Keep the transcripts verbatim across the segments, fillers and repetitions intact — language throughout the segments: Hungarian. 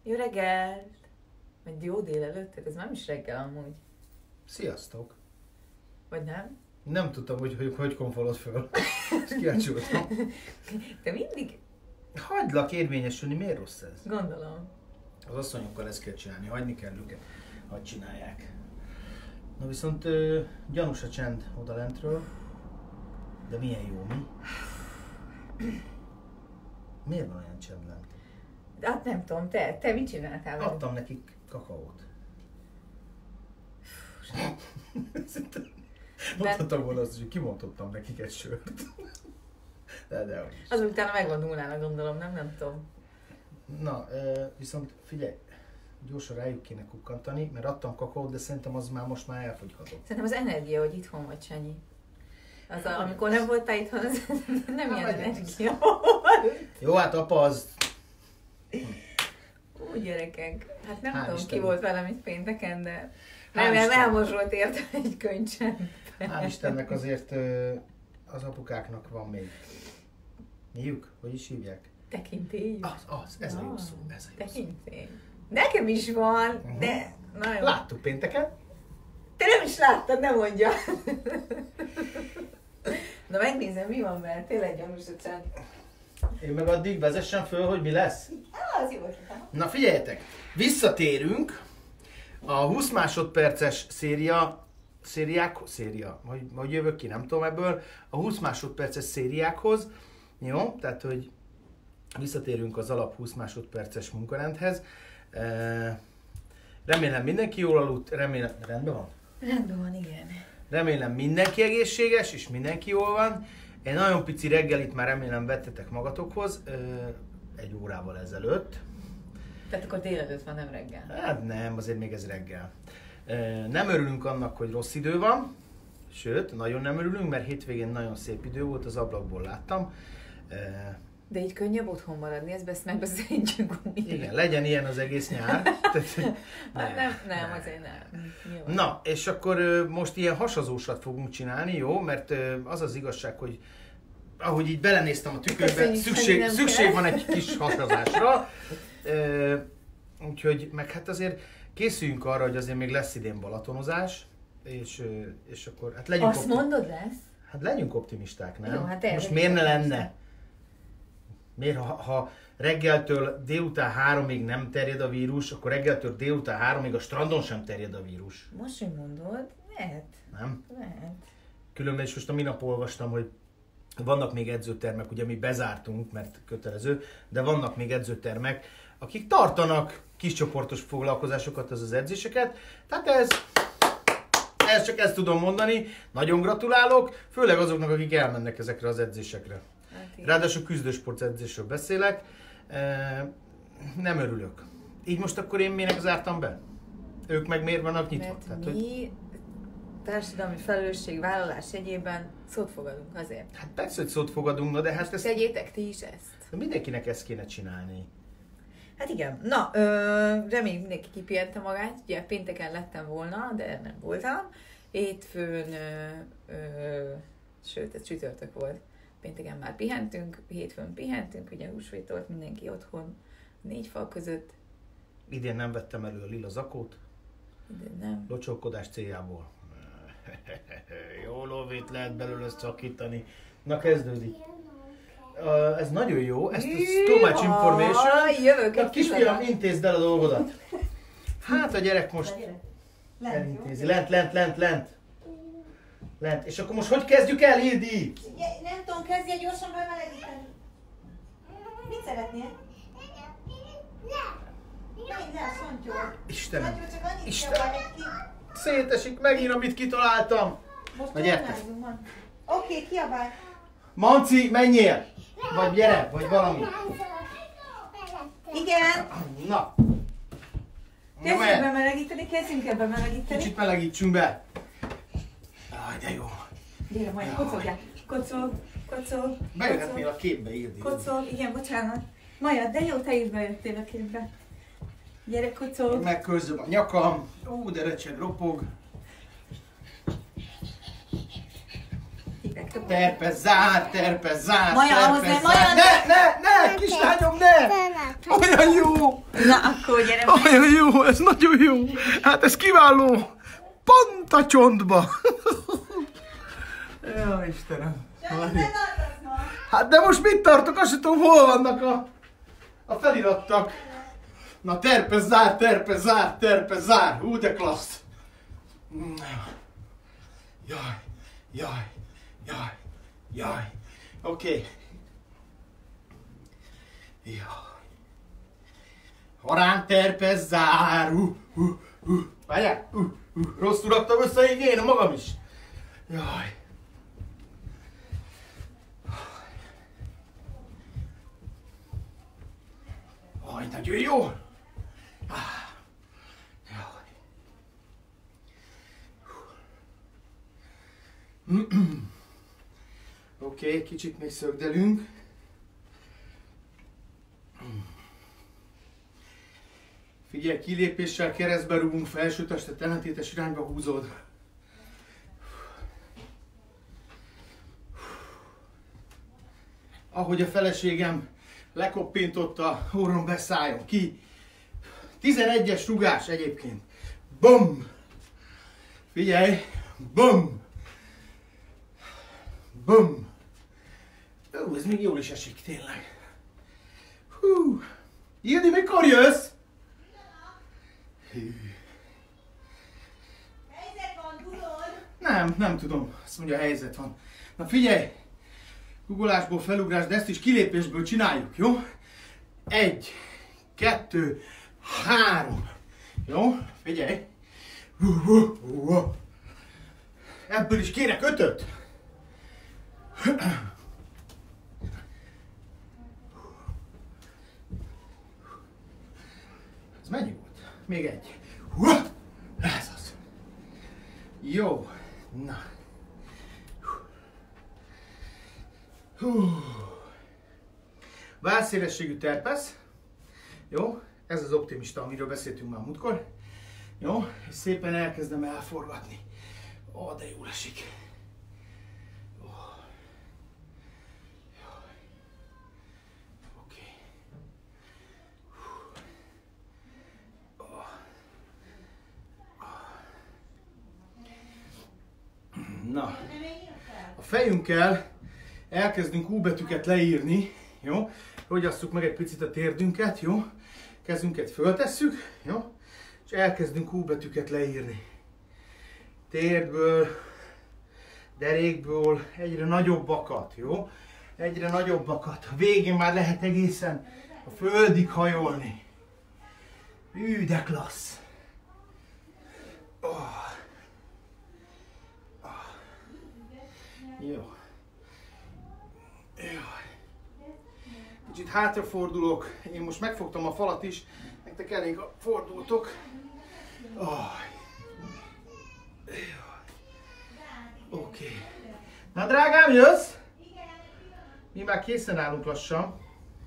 Jó reggelt! Vagy jó délelőtt, ez nem is reggel amúgy. Sziasztok! Vagy nem? Nem tudtam, hogy hogy, hogy konfolod föl. És kiácsoltam. Te mindig? Hagylak érvényesülni, miért rossz ez? Gondolom. Az asszonyokkal ezt kell csinálni, hagyni kell őket, hadd csinálják. Na viszont ö, gyanús a csend odalentről, de milyen jó, mi? Miért van olyan csend lent? Hát nem tudom, te, te mit csináltál veled? Adtam nekik kakaót. Mondhatom volna azt, hogy kimondottam nekik egy sört. De, de hogy is. Azon utána meg van nullán, gondolom, nem? Nem tudom. Na, viszont figyelj, gyorsan rájuk kéne kukkantani, mert adtam kakaót, de szerintem az már most már elfogyhatott. Szerintem az energia, hogy itthon vagy, Sanyi. Az a, amikor nem voltál itthon, az nem ilyen energia. Jó, hát apa az... Úgy gyerekek. Hát nem Hál' tudom, Istennek. ki volt velem itt pénteken, de Hál' nem, nem Istennek. elmozsolt értem egy könycsen. Hál' Istennek azért ö, az apukáknak van még. Miük? Hogy is hívják? Tekintély. Az, az, ez a jó szó, ez a jó szó. Tekintély. Nekem is van, Uh-huh. de nagyon... Láttuk pénteken. Te nem is láttad, ne mondja. Na megnézem, mi van vele, tényleg gyanús a csend. Én meg addig vezessen föl, hogy mi lesz. Ah, az jó ötlet. Na figyeljetek, visszatérünk a húsz másodperces széria, szériák, széria, hogy, hogy jövök ki, nem tudom ebből, a húsz másodperces szériákhoz, jó, tehát hogy visszatérünk az alap húsz másodperces munkarendhez. E, remélem mindenki jól aludt, remélem, rendben van? Rendben van, igen. Remélem mindenki egészséges, és mindenki jól van. Egy nagyon pici reggelit már remélem vettetek magatokhoz, e, egy órával ezelőtt. Tehát akkor délelőtt van, nem reggel. Hát nem, azért még ez reggel. Nem örülünk annak, hogy rossz idő van, sőt, nagyon nem örülünk, mert hétvégén nagyon szép idő volt, az ablakból láttam. De így könnyebb otthon maradni, ezt besz- megbeszéljük újra. Igen, legyen ilyen az egész nyár. Tehát, Hát nem, nem, azért nem. Nyilván. Na, és akkor most ilyen hasazósat fogunk csinálni, jó? Mert az az igazság, hogy ahogy így belenéztem a tükörbe, Köszönjük, szükség, nem szükség kell. van egy kis hasazásra. Úgyhogy, meg hát azért készüljünk arra, hogy azért még lesz idén balatonozás, és, és akkor hát legyünk, Azt mondod, lesz? hát legyünk optimisták, nem? Jó, hát erre most miért ne legyünk lenne? Miért, ha, ha reggeltől délután háromig nem terjed a vírus, akkor reggeltől délután háromig a strandon sem terjed a vírus, Most, hogy mondod, lehet, nem? lehet. Különben is most a minap olvastam, hogy vannak még edzőtermek, ugye mi bezártunk, mert kötelező, de vannak még edzőtermek, akik tartanak kiscsoportos foglalkozásokat, az az edzéseket. Tehát ez, ez csak ezt tudom mondani, nagyon gratulálok, főleg azoknak, akik elmennek ezekre az edzésekre. Hát igen. Ráadásul küzdősport edzésről beszélek, nem örülök. Így most akkor én minek zártam be? Ők meg miért vannak nyitva? Mert Tehát, mi hogy, társadalmi felelősségvállalás jegyében szót fogadunk azért. hát persze, hogy szót fogadunk, na de hát ezt Tegyétek ti is ezt. mindenkinek ezt kéne csinálni. Hát igen, na, ö, reméljük mindenki kipihente magát, ugye pénteken lettem volna, de nem voltam. Hétfőn, ö, ö, sőt, ez csütörtök volt, pénteken már pihentünk, hétfőn pihentünk, ugye húsvét volt, mindenki otthon, négy fal között, Idén nem vettem elő a lila zakót, de nem. locsolkodás céljából. Jó lóvét lehet belőle szakítani. Na kezdődik. Uh, ez nagyon jó, ezt ez too much information. Jövök Na egy kisfiam, pillanat. intézd el a dolgodat. Hát a gyerek most elintézi. Lent, lent, lent, lent. Lent. És akkor most hogy kezdjük el, Ildi? Nem tudom, kezdje gyorsan bemelegíteni. Mit szeretnél? Menj le, Szontyol. Istenem. Szontyol, csak annyit Istenem. kiabálj ki. Szétesik megint, amit kitaláltam. Most Na, gyertek. tornázunk, van. Oké, kiabálj. Manci, menjél! Vagy gyere, vagy valami. Igen. Na. Na, Kezdjünk mehet. bemelegíteni, kezdjünk el bemelegíteni. Kicsit melegítsünk be. Aj, de jó. Gyere, majd kocogjál. Kocog, kocog, Bejöhetnél a képbe, Ildi. kocog. Igen, bocsánat. Maja, de jó, te is bejöttél a képbe. Gyere, kocog. Megkörzöm a nyakam. Ó, de recseg, ropog. Hívek Terpe zár, terpe zár, Maja, ahhoz terpe nem, zár. Maja, Ne, ne, ne, kislányom, ne! Olyan jó! Na, akkor gyere. Olyan jó, ez nagyon jó. Hát ez kiváló. Pont a csontba. Jaj, Istenem. Hát de most mit tartok? Azt sem tudom, hol vannak a, a felirattak. Na, terpe zár, terpe zár, terpe zár. Ú, de klassz. Jaj, jaj, jaj, jaj. Oké. Okay. Jaj. Harán terpe zár. Uh, uh, uh. Várjál. Uh, uh. Rosszul raktam össze így én magam is. Jaj. Aj, nagyon jó. Ah. Oké, okay, kicsit még szögdelünk. Figyelj, kilépéssel keresztbe rúgunk, felső testet ellentétes irányba húzod. Ahogy a feleségem lekoppintotta, orrom beszálljon ki. tizenegyes rugás egyébként. Bum! Figyelj! Bum! Bum! Ó, ez még jól is esik, tényleg. Hú! Ildi, mikor jössz? Helyzet van, tudod? Nem, nem tudom. Azt mondja, helyzet van. Na figyelj! Guggolásból felugrás, de ezt is kilépésből csináljuk, jó? Egy, kettő, három. Jó? Figyelj! Ebből is kérek ötöt. Ez mennyi volt? Még egy. Ez az. Jó. Na. Válszélességű terpesz. Jó? Ez az optimista, amiről beszéltünk már múltkor. Jó? És szépen elkezdem elforgatni. Ó, de jól esik. Ó. Jó. Oké. Ó. Na. A fejünkkel elkezdünk U betűket leírni, jó? Rogyasszuk meg egy picit a térdünket, jó? Kezünket föltesszük, jó? És elkezdünk U betűket leírni. Térdből, derékből egyre nagyobbakat, jó? Egyre nagyobbakat. A végén már lehet egészen a földig hajolni. Hű, de klassz! Oh. Oh. Jó. Kicsit hátrafordulok, én most megfogtam a falat is, nektek elég fordultok. Oh. Oké. Okay. Na drágám, jössz? Mi már készen állunk lassan.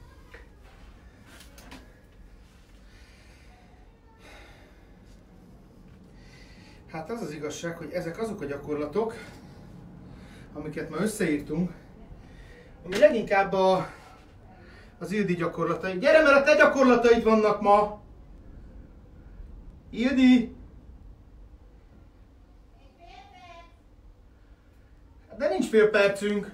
Hát az az igazság, hogy ezek azok a gyakorlatok, amiket ma összeírtunk, ami leginkább a, az Ildi gyakorlatai. Gyere, mert a te gyakorlataid vannak ma! Ildi! De nincs fél percünk.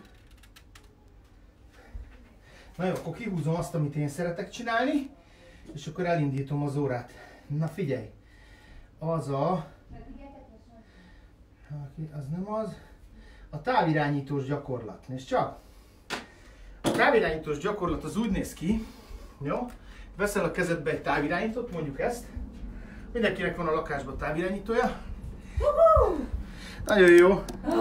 Na jó, akkor kihúzom azt, amit én szeretek csinálni, és akkor elindítom az órát. Na figyelj! Az a... Az nem az... A távirányítós gyakorlat. Nézd csak! A távirányítós gyakorlat az úgy néz ki, jó? Veszel a kezedbe egy távirányítót, mondjuk ezt. Mindenkinek van a lakásban távirányítója. Uh-huh. Nagyon jó.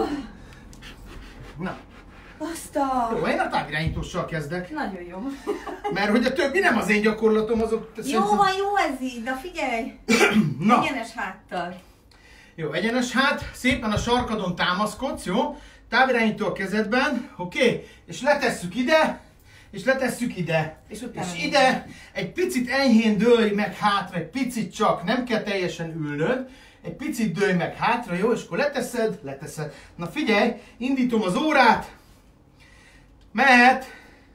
Na. Azt a... Jó, én a távirányítóssal kezdek. Nagyon jó. Mert hogy a többi nem az én gyakorlatom, azok... Jó szerintem... van, jó ez így, na figyelj! Na. Egyenes háttal. Jó, egyenes hát, szépen a sarkadon támaszkodsz, jó? Távirányító a kezedben, oké? Okay? És letesszük ide, és letesszük ide. És, és ide egy picit enyhén dőlj meg hátra, egy picit csak, nem kell teljesen ülnöd. egy picit dőlj meg hátra, jó? És akkor leteszed, leteszed. Na figyelj, indítom az órát. Mehet.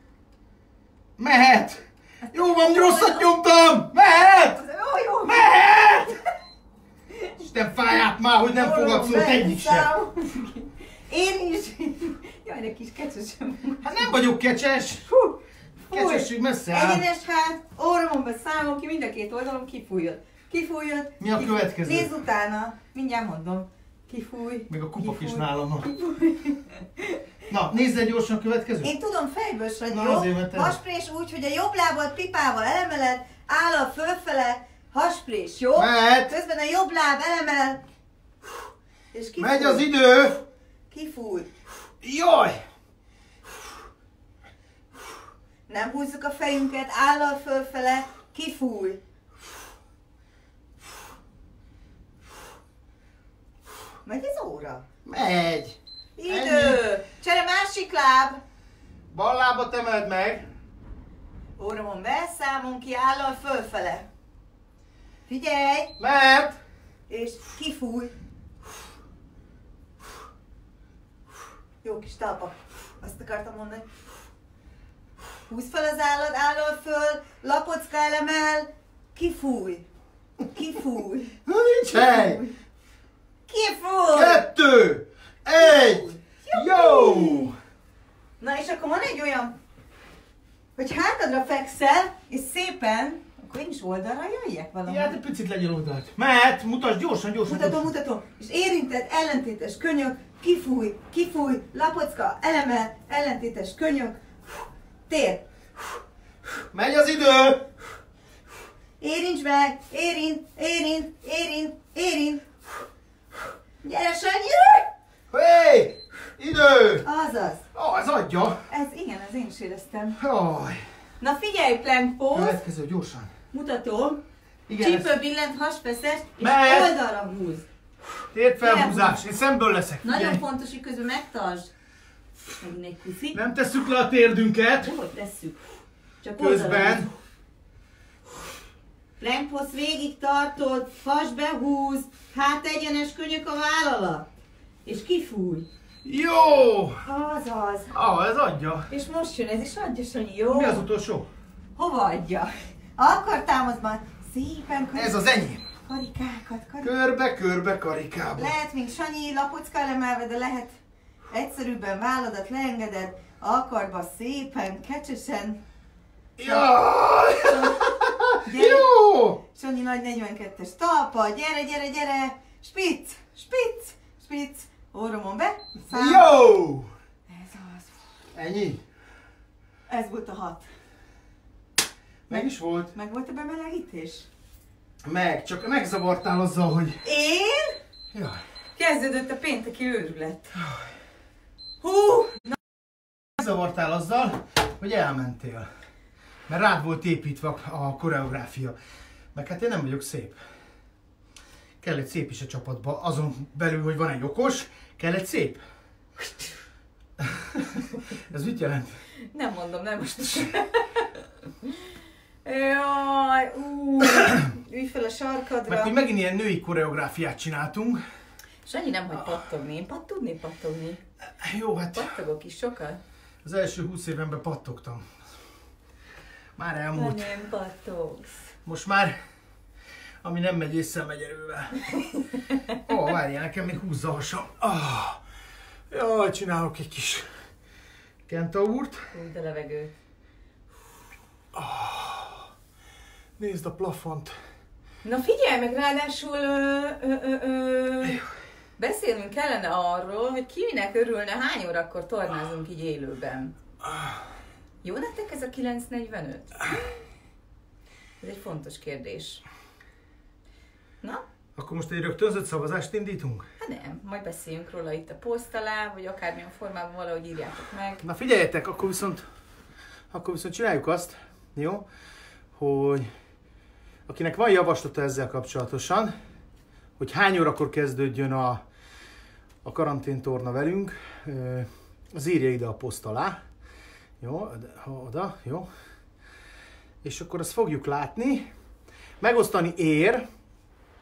Mehet. Jó van, rosszat nyomtam. Mehet. Jó, jó. Mehet. Isten fáját már, hogy nem fogadsz szót egyik sem. Én is. Jaj, de kis kecsesem. Hát nem vagyok kecses. Hú. Kecsesség messze áll. Egyenes hát, orromba számol ki, mind a két oldalon kifújod. Kifújod. Mi a kifúj. következő? Nézd utána, mindjárt mondom. Kifúj. Még a kupak kifúj, is nálam van. Kifúj. Na, nézd el gyorsan a következő. Én tudom fejből, hogy Na, jó. azért, mert te- Hasprés úgy, hogy a jobb lábad pipával elemeled, áll a fölfele, hasprés, jó? Mehet. Közben a jobb láb elemel. És kifúj. Megy az idő. Kifúj. Jaj. Nem húzzuk a fejünket, állal fölfele, kifúj. Megy az óra? Megy. Idő! Csere másik láb! Bal lábat emeld meg. Óramon beszámon ki, állal fölfele. Figyelj! Mehet. És kifúj. Jó kis talpa. Azt akartam mondani. Húzd fel az állad, állal föl, lapocka elemel, kifúj. Kifúj. Na nincs hely. Kifúj! Kettő. Egy. Jó. Na és akkor van egy olyan, hogy hátadra fekszel, és szépen, akkor én is oldalra jöjjek valami. Ja, de picit legyen oldalt. Mehet. Mutasd gyorsan, gyorsan. Mutatom, gyorsan. mutatom. És érinted, ellentétes könyök, kifúj, kifúj, lapocka, elemel, ellentétes könyök, tér. Megy az idő. Érints meg, érint, érint, érint, érint. Gyere, Sanyi! Hé. Idő. Azaz. Ó, ez adja. Ez igen, ez én is éreztem. Jaj. Na figyelj, plank pose, Következő, gyorsan. mutatom. Igen, ez- Csípő billent, hasfeszes, és Mehet. oldalra húz. Térdfelhúzás. Én szemből leszek. Nagyon Figyelj. fontos, hogy közben megtartsd. Megint egy puszi. Nem tesszük le a térdünket. Hogy tesszük? Csak oldalra húz. Közben. Plank pose végig tartod, has behúz, hát egyenes könyök a váll alatt. És kifúj. Jó. Azaz. Ah, ez adja. És most jön ez is, adja Sanyi, jó? Mi az utolsó? Hova adja? Akkor támaszd már szépen karik- Ez az enyém. karikákat, karikákat. Körbe, körbe, karikába. Lehet, mint Sanyi, lapocka elemelve, de lehet egyszerűbben válladat leengeded, a karba szépen, kecsesen. Jaj! Gyere. Jó! Sanyi nagy negyvenkettes talpa, gyere, gyere, gyere, spitz, spitz, spitz, orromon be, szám. Jó! Ez az. Ennyi? Ez volt a hat. Meg is volt. Meg volt a bemelegítés? Meg, csak megzavartál azzal, hogy... Én? Jaj. Kezdődött a pénteki őrület. Hú! Megzavartál azzal, hogy elmentél. Mert rád volt építve a koreográfia. Meg hát én nem vagyok szép. Kell egy szép is a csapatba. Azon belül, hogy van egy okos, kell egy szép. Ez mit jelent? Nem mondom, nem most. Jaj, ú, ülj fel a sarkadra. Meg hogy megint ilyen női koreográfiát csináltunk. Sanyi nem hagy pattogni. Én pat tudni pattogni. Jó, hát Pattogok is sokat. az első húsz évemben pattogtam. Már elmúlt. Nem pattogsz. Most már, ami nem megy észre, megy erővel. Ó, oh, várjál, nekem még húzza a hasam. Oh. Jaj, csinálok egy kis kentaurt. Húzd a levegőt. Nézd a plafont. Na figyelj meg, ráadásul ö, ö, ö, ö, beszélnünk kellene arról, hogy ki minek örülne, hány órakor tornázunk így élőben. Jó nektek ez a kilenc negyvenöt? Ez egy fontos kérdés. Na? Akkor most egy rögtönzött szavazást indítunk? Hát nem, majd beszéljünk róla itt a poszt alá, vagy akármilyen formában valahogy írjátok meg. Na figyeljetek, akkor viszont, akkor viszont csináljuk azt, jó, hogy akinek van javaslata ezzel kapcsolatosan, hogy hány órakor kezdődjön a, a karanténtorna velünk, az írja ide a poszt alá. Jó, oda, jó. És akkor azt fogjuk látni. Megosztani ér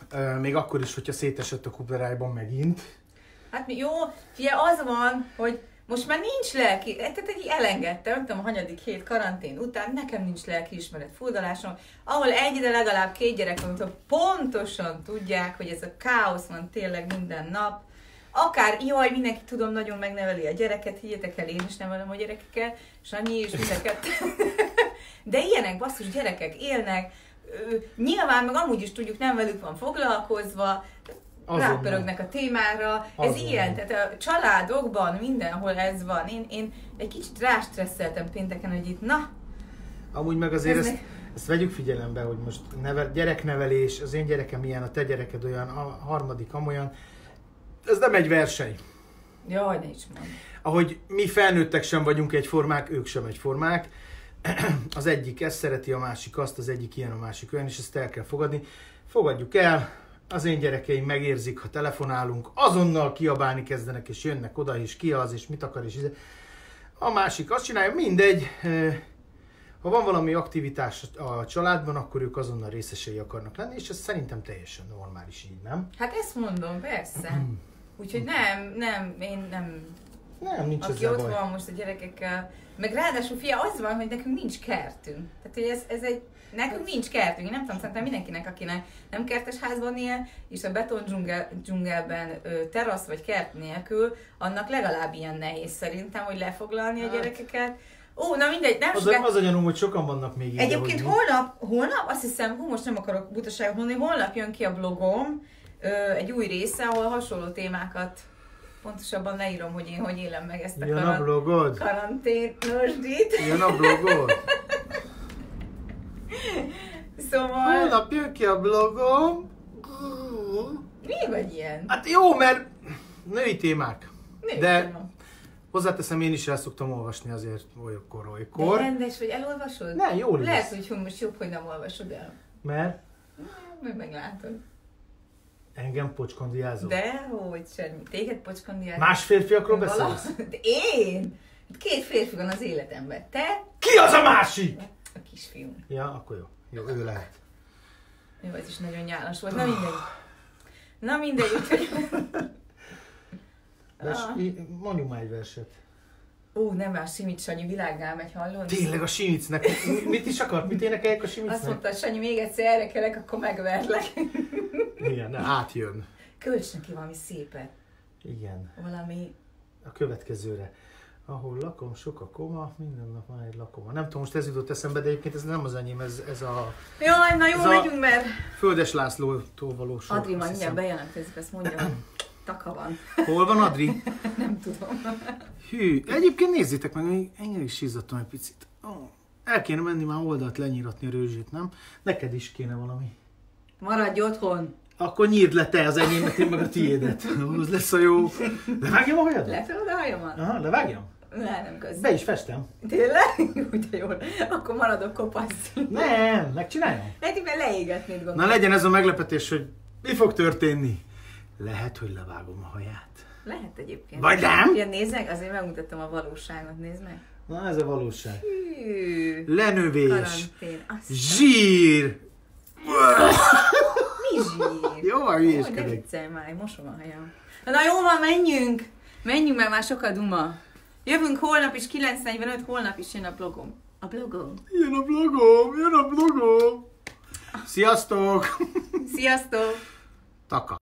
Még akkor is, hogyha szétesett a kuperájban megint. Hát jó, figyelj, az van, hogy most már nincs lelki, tehát egy elengedtem, nem tudom, a hanyadik hét karantén után, nekem nincs lelkiismeret furdalásom, ahol egy, de legalább két gyerek, amit pontosan tudják, hogy ez a káosz van tényleg minden nap. Akár, jaj, mindenki tudom, nagyon megneveli a gyereket, higgyetek el, én is nevelem a gyerekeket, Sanyi és mindeket. De ilyenek, basszus, gyerekek élnek, nyilván meg amúgy is tudjuk, nem velük van foglalkozva, rápörögnek a témára, ez Azonnal. ilyen, tehát a családokban mindenhol ez van. Én, én egy kicsit rástresszeltem pénteken, hogy itt, na. Amúgy meg azért Ez ezt, meg... ezt vegyük figyelembe, hogy most nevel, gyereknevelés, az én gyerekem ilyen, a te gyereked olyan, a harmadik amolyan. Ez nem egy verseny. Jaj, ne is mond. Ahogy mi felnőttek sem vagyunk egyformák, ők sem egyformák. Az egyik ezt szereti, a másik azt, az egyik ilyen, a másik olyan, és ezt el kell fogadni. Fogadjuk el, az én gyerekeim megérzik, ha telefonálunk, azonnal kiabálni kezdenek, és jönnek oda, és ki az, és mit akar, és a másik azt csinálja, mindegy. Ha van valami aktivitás a családban, akkor ők azonnal részesei akarnak lenni, és ez szerintem teljesen normális így, nem? Hát ezt mondom, persze. Úgyhogy nem, nem, én nem... Nem, nincs Aki ezzel ott baj. van most a gyerekekkel, meg ráadásul fia, az van, hogy nekünk nincs kertünk. Tehát, hogy ez, ez egy, nekünk nincs kertünk. Én nem tudom, szerintem mindenkinek, akinek nem kertes házban él, és a beton dzsungel, dzsungelben ö, terasz vagy kert nélkül, annak legalább ilyen nehéz szerintem, hogy lefoglalni a gyerekeket. Ó, na mindegy, nem Az, soká... az a gyanúm, hogy sokan vannak még így. Egyébként ahogy holnap, holnap, azt hiszem, hú, most nem akarok butaságot mondani, holnap jön ki a blogom ö, egy új része, ahol hasonló témákat pontosabban leírom, hogy én hogy élem meg ezt a, jön karant- a blogod? karanténosdit. Jön a blogod? Szóval... Holnap jön ki a blogom. Miért vagy ilyen? Hát jó, mert női témák. Női De téma. hozzáteszem, én is el szoktam olvasni azért olykor, De olykor. rendes vagy, elolvasod? Ne, jól Lehet, lesz. hogy hú, most jobb, hogy nem olvasod el. Mert Majd meglátod. engem pocskondiázol. De hogy semmi. Téged pocskondiál. Más férfiakról beszélsz? De én? Két férfi van az életemben. Te, Ki az a másik? a kisfiú. Ja, akkor jó. Jó, ő lehet. Jó, ez is nagyon nyálas volt. Na mindegy. Na mindegy, úgyhogy... Vers, Ah. i- mondjuk már egy verset. Ó, nem, már Simics Sanyi világgá megy, hallod? Tényleg a Simicnek. Mit is akart? Mit énekeljek a Azt Simicnek? mondta, Sanyi, még egyszer erre kelek, akkor megverlek. Igen, ne, átjön. Költs neki valami szépet. Igen. Valami... A következőre. Ahol lakom, sok a koma, minden nap már egy lakoma. Nem tudom, most ez jutott eszembe, de egyébként ez nem az enyém, ez, ez a Jaj, na jó, Ez a- megyünk, mert... Földes Lászlótól való sor. Adri azt majd hiszem. mindjárt bejelentkezik, ezt mondja, hogy taka van. Hol van Adri? Nem tudom. Hű, egyébként nézzétek meg, még engem is sízattam egy picit. Oh, el kéne menni már oldalt lenyíratni a rőzsét, nem? Neked is kéne valami. Maradj otthon. Akkor nyírd le te az enyémet, én meg a tiédet. Az lesz a jó. Levágjam a hajadat? Lefeled a hajamat? Aha, levágjam? Le, nem közben. Be is festem. Tényleg? Úgy, de jól. Akkor maradok kopasz. Nem, megcsináljam. Lehet, hogy leégetnéd gondolom. Na legyen ez a meglepetés, hogy mi fog történni. Lehet, hogy levágom a haját. Lehet egyébként. Vagy nem? Ja, nézd meg, azért megmutattam a valóságot, nézd meg. Na ez a valóság. Hű. Lenövés. Karantén. Azt Zsír. mi zsír? Jó, a Ó, de hülyéskedek. viccelj már, én mosom a hajam. Na jó van, menjünk! Menjünk, mert már sok a duma. Jövünk holnap is, kilenc negyvenöt, holnap is jön a blogom. A blogom. Jön a blogom, jön a blogom. Sziasztok! Sziasztok! Taka.